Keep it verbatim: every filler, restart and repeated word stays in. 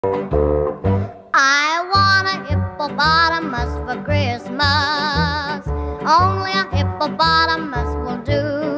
I want a hippopotamus for Christmas. Only a hippopotamus will do.